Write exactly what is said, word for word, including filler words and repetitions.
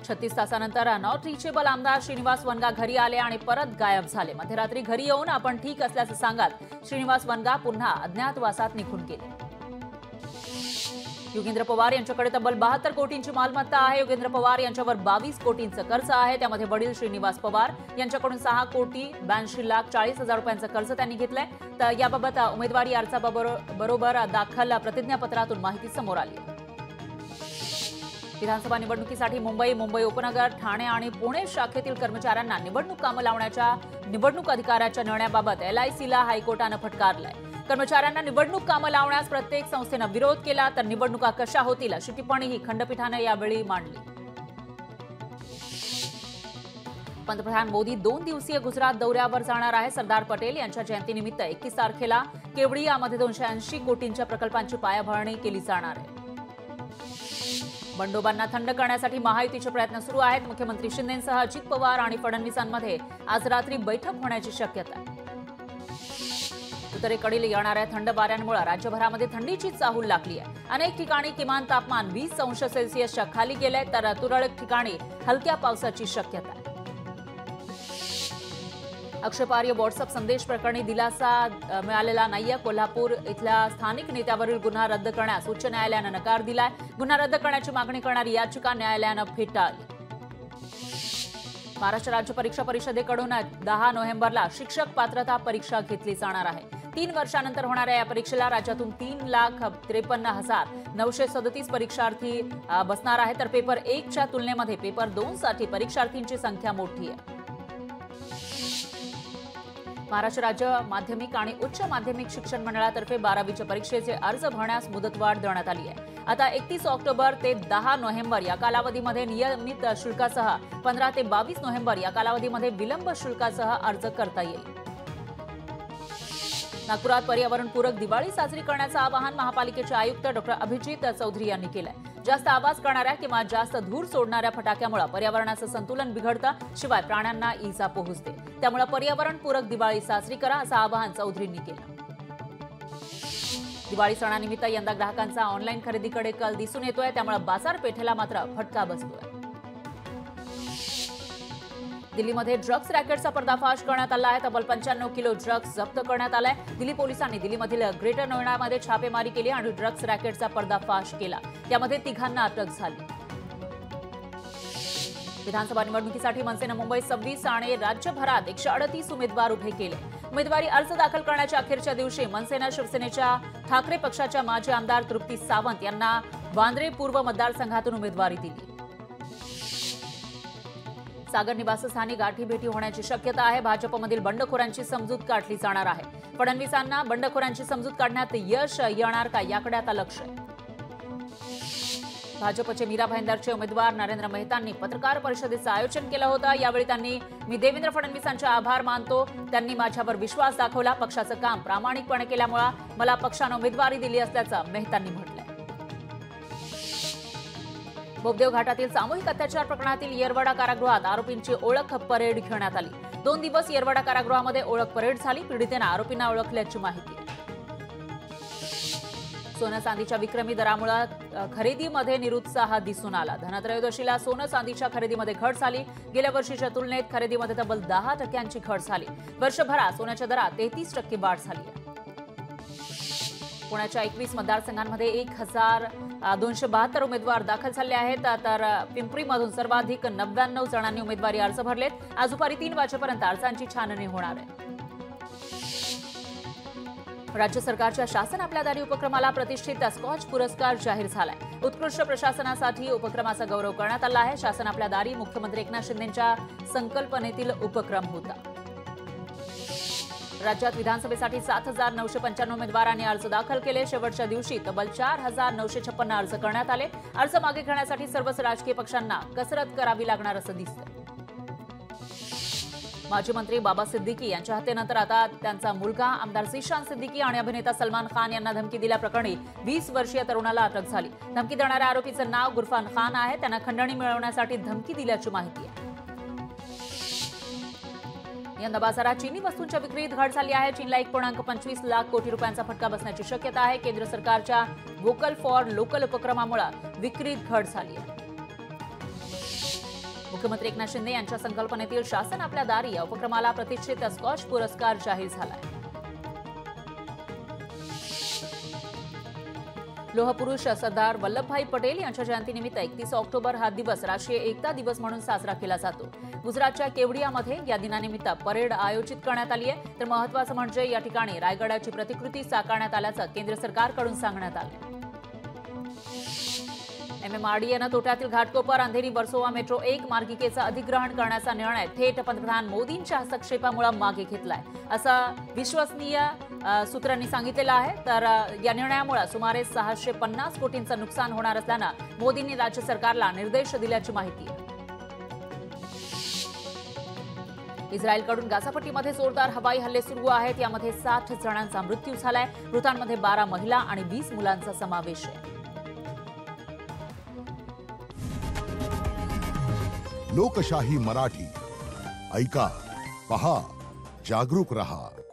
छत्तीस तासानंतर not reachable आमदार श्रीनिवास वनगा घरी आले आणि परत गायब झाले। मध्यरात्री घरी येऊन आपण ठीक असल्याचं सांगत श्रीनिवास वनगा पुन्हा अज्ञातवासात निघून गेले। योगेंद्र पवार यांच्याकडे तब्बल बहात्तर कोटींची मालमत्ता आहे। योगेंद्र पवार यांच्यावर बावीस कोटींचं कर्ज आहे। त्यामध्ये वडील श्रीनिवास पवार यांच्याकडून सहा कोटी ब्याऐंशी लाख चाळीस हजार रुपयांचं कर्ज त्यांनी घेतलंय। तर याबाबत उमेदवारी अर्जाबरोबर दाखल प्रतिज्ञापत्रातून माहिती समोर आली। विधानसभा निवडणुकीसाठी मुंबई मुंबई उपनगर ठाणे आणि पुणे शाखेतील कर्मचाऱ्यांना निवडणूक कामं लावण्याच्या निवडणूक अधिकाऱ्याच्या निर्णयाबाबत एलआयसीला हायकोर्टानं फटकारलंय। कर्मचाऱ्यांना निवडणूक कामं लावण्यास प्रत्येक संस्थेनं विरोध केला तर निवडणुका कशा होतील अशी टिप्पणीही खंडपीठानं यावेळी मांडली। पंतप्रधान मोदी दोन दिवसीय गुजरात दौऱ्यावर जाणार आहे। सरदार पटेल यांच्या जयंतीनिमित्त एकतीस तारखेला केवडियामध्ये दोनशे ऐंशी कोटींच्या प्रकल्पांची पायाभरणी केली जाणार आहे। बंडोबांना थंड करण्यासाठी महायुतीचे प्रयत्न सुरू आहेत। मुख्यमंत्री शिंदेंसह अजित पवार आणि फडणवीसांमध्ये आज रात्री बैठक होण्याची शक्यता आहे। उत्तरेकडील येणाऱ्या थंड वाऱ्यांमुळे राज्यभरामध्ये थंडीची चाहूल लागली आहे। अनेक ठिकाणी किमान तापमान वीस अंश सेल्सिअसच्या खाली गेलंय तर तुरळक ठिकाणी हलक्या पावसाची शक्यता आहे। आक्षेपार्ह व्हॉट्सअप संदेश प्रकरणी दिलासा मिळालेला नाहीये। कोल्हापूर इथल्या स्थानिक नेत्यावरील गुन्हा रद्द करण्यास उच्च न्यायालयानं नकार दिलाय। गुन्हा रद्द करण्याची मागणी करणारी याचिका न्यायालयानं फेटाळली। महाराष्ट्र राज्य परीक्षा परिषदेकडून दहा नोव्हेंबरला शिक्षक पात्रता परीक्षा घेतली जाणार आहे। तीन वर्षानंतर होणाऱ्या या परीक्षेला राज्यातून तीन लाख त्रेपन्न हजार नऊशे सदतीस परीक्षार्थी बसणार आहे तर पेपर एकच्या तुलनेमध्ये पेपर दोन साठी परीक्षार्थींची संख्या मोठी आहे। महाराष्ट्र राज्य माध्यमिक आणि उच्च माध्यमिक शिक्षण मंडळातर्फे बारावीच्या परीक्षेचे अर्ज भरण्यास मुदतवाढ देण्यात आली आहे। आता एकतीस ऑक्टोबर ते दहा नोव्हेंबर या कालावधीमध्ये नियमित शुल्कासह पंधरा ते बावीस नोव्हेंबर या कालावधीमध्ये विलंब शुल्कासह अर्ज करता येईल। नागपुरात पर्यावरणपूरक दिवाळी साजरी करण्याचं आवाहन महापालिकेचे आयुक्त डॉक्टर अभिजित चौधरी यांनी केलंय। जास्त आवाज करणाऱ्या किंवा जास्त धूर सोडणाऱ्या फटाक्यामुळे पर्यावरणाचं संतुलन बिघडतं, शिवाय प्राण्यांना इजा पोहोचते। त्यामुळे पर्यावरणपूरक दिवाळी साजरी करा असं आवाहन चौधरींनी केलं। दिवाळी सणानिमित्त यंदा ग्राहकांचा ऑनलाईन खरेदीकडे कल दिसून येतोय, त्यामुळे बाजारपेठेला मात्र फटका बसतोय। दिल्लीमध्ये ड्रग्ज रॅकेटचा पर्दाफाश करण्यात आला आहे। तब्बल पंच्याण्णव किलो ड्रग्ज जप्त करण्यात आलाय। दिल्ली पोलिसांनी दिल्लीमधील ग्रेटर नोएडामध्ये छापेमारी केली आणि ड्रग्ज रॅकेटचा पर्दाफाश केला। त्यामध्ये तिघांना अटक झाली। विधानसभा निवडणुकीसाठी मनसेनं मुंबईत सव्वीस आणि राज्यभरात एकशे अडतीस उमेदवार उभे केले। उमेदवारी अर्ज दाखल करण्याच्या अखेरच्या दिवशी मनसेनं शिवसेनेच्या ठाकरे पक्षाच्या माजी आमदार तृप्ती सावंत यांना वांद्रे पूर्व मतदारसंघातून उमेदवारी दिली। सागर निवासस्थानी गाठीभेटी होण्याची शक्यता आहे। भाजपमधील बंडखोरांची समजूत काढली जाणार आहे। फडणवीसांना बंडखोरांची समजूत काढण्यात यश येणार का याकडे आता लक्ष आहे। भाजपचे मीरा भाईंदरचे उमेदवार नरेंद्र मेहतांनी पत्रकार परिषदेचं आयोजन केलं होतं। यावेळी त्यांनी मी देवेंद्र फडणवीसांचे आभार मानतो, त्यांनी माझ्यावर विश्वास दाखवला, पक्षाचं काम प्रामाणिकपणे केल्यामुळे मला पक्षानं उमेदवारी दिली असल्याचं मेहतांनी म्हटलंय। बोबदेव घाटातील सामूहिक अत्याचार प्रकरणातील येरवडा कारागृहात आरोपींची ओळख परेड घेण्यात आली। दोन दिवस येरवडा कारागृहामध्ये ओळख परेड झाली। पीडितेनं आरोपींना ओळखल्याची माहिती आहे। सोनं चांदीच्या विक्रमी दरामुळे खरेदीमध्ये निरुत्साह दिसून आला। धनत्रयोदशीला सोनं चांदीच्या खरेदीमध्ये घट झाली। गेल्या वर्षीच्या तुलनेत खरेदीमध्ये तब्बल दहा टक्क्यांची घट झाली। वर्षभरात सोन्याच्या दरात तेहतीस टक्के वाढ झाली आहे। पुण्याच्या एकवीस मतदारसंघांमध्ये एक हजार दोनशे बहात्तर उमेदवार दाखल झाले आहेत तर पिंपरीमधून सर्वाधिक नव्याण्णव जणांनी उमेदवारी अर्ज भरलेत। आज दुपारी तीन वाजेपर्यंत अर्जांची छाननी होणार आहे। राज्य सरकारच्या शासन आपल्या दारी उपक्रमाला प्रतिष्ठित स्कॉच पुरस्कार जाहीर झालाय। उत्कृष्ट प्रशासनासाठी उपक्रमाचा गौरव करण्यात आला आहे। शासन आपल्या दारी मुख्यमंत्री एकनाथ शिंदेंच्या संकल्पनेतील उपक्रम होता। राज्यात विधानसभेसाठी सात हजार नऊशे पंच्याण्णव उमेदवारांनी अर्ज दाखल केले। शेवटच्या दिवशी तब्बल चार हजार नऊशे छप्पन्न अर्ज करण्यात आले। अर्ज मागे घेण्यासाठी सर्वच राजकीय पक्षांना कसरत करावी लागणार असं दिसतं। माजी मंत्री बाबा सिद्दीकी यांच्या हत्येनंतर आता त्यांचा मुलगा आमदार झिशान सिद्दीकी आणि अभिनेता सलमान खान यांना धमकी दिल्याप्रकरणी वीस वर्षीय तरुणाला अटक झाली। धमकी देणाऱ्या आरोपीचं नाव गुरफान खान आहे। त्यांना खंडणी मिळवण्यासाठी धमकी दिल्याची माहिती आहे। यंदा बाजारात चीनी वस्तूंच्या विक्रीत घट झाली आहे। चीनला एक पूर्णांक पंचवीस लाख कोटी रुपयांचा फटका बसण्याची शक्यता आहे। केंद्र सरकारच्या वोकल फॉर लोकल उपक्रमामुळे विक्रीत घट झाली आहे। मुख्यमंत्री एकनाथ शिंदे यांच्या संकल्पनेतील शासन आपल्या दारी या उपक्रमाला प्रतिष्ठित स्कॉच पुरस्कार जाहीर झालाय. लोहपुरुष सरदार वल्लभभाई पटेल यांच्या जयंतीनिमित्त एकतीस ऑक्टोबर हा दिवस राष्ट्रीय एकता दिवस म्हणून साजरा केला जातो. गुजरातच्या केवडियामध्ये या दिनानिमित्त परेड आयोजित करण्यात आली आहे. तर महत्त्वाचं म्हणजे या ठिकाणी रायगडाची प्रतिकृती साकारण्यात आल्याचं केंद्र सरकारकडून सांगण्यात आलं. एमएमआरडीएनं तोट्यातील घाटकोपर अंधेरी वर्सोवा मेट्रो एक मार्गिकेचं अधिग्रहण करण्याचा निर्णय थेट पंतप्रधान मोदींच्या हस्तक्षेपामुळे मागे घेतलाय असं विश्वसनीय सूत्रांनी सांगितलेलं आहे. तर या निर्णयामुळे सुमारे सहाशे पन्नास कोटींचं नुकसान होणार असल्यानं मोदींनी राज्य सरकारला निर्देश दिल्याची माहिती आहे. इस्रायलकडून गाझापट्टीमध्ये जोरदार हवाई हल्ले सुरू आहेत. यामध्ये साठ जणांचा मृत्यू झालाय. मृतांमध्ये बारा महिला आणि वीस मुलांचा समावेश आहे. लोकशाही मराठी ऐका, पहा, जागरूक रहा.